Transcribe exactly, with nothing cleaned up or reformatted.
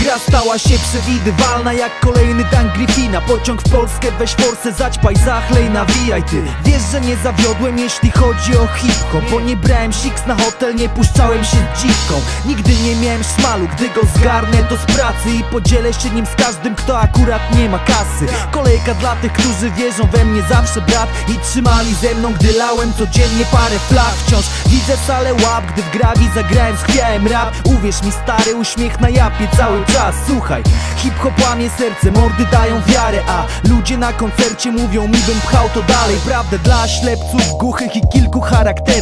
gra stała się przewidywalna jak kolejny Dan Griffina. Pociąg w Polskę, weź forsę, zaćpaj, zachlej, nawijaj ty. Wiesz, że nie zawiodłem, jeśli chodzi o hip-hop, bo nie brałem siks na hotel, nie puszczałem się z dziwką. Nigdy nie miałem szmalu, gdy go zgarnę to z pracy i podzielę się nim z każdym, kto akurat nie ma kasy. Kolejka dla tych, którzy wierzą we mnie zawsze, brat, i trzymali ze mną, gdy lałem codziennie parę flag. Wciąż widzę salę łap, gdy w grawi zagrałem, schwiałem rap. Uwierz mi stary, uśmiech na japie cały czas. Słuchaj, hip-hop łamie serce, mordy dają wiarę, a ludzie na koncercie mówią mi, bym pchał to dalej. Prawdę dla ślepców, głuchych i kilku charakterów.